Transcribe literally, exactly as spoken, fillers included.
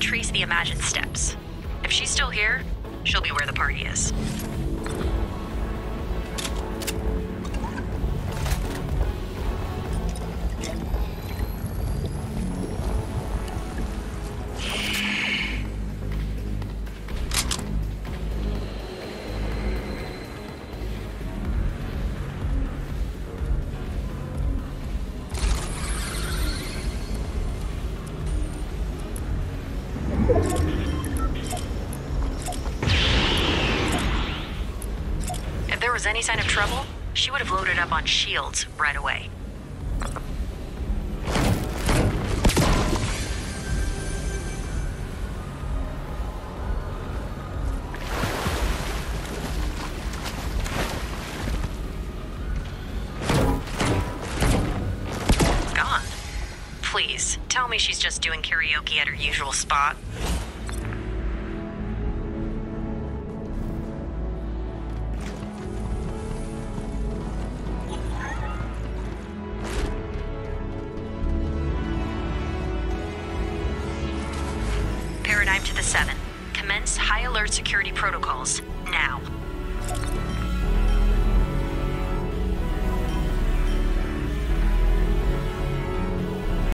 trace the imagined steps. If she's still here, she'll be where the party is. If there was any sign of trouble, she would have loaded up on shields right away. Gone. Please, tell me she's just doing karaoke at her usual spot. Paradigm to the seven. Commence high alert security protocols, now.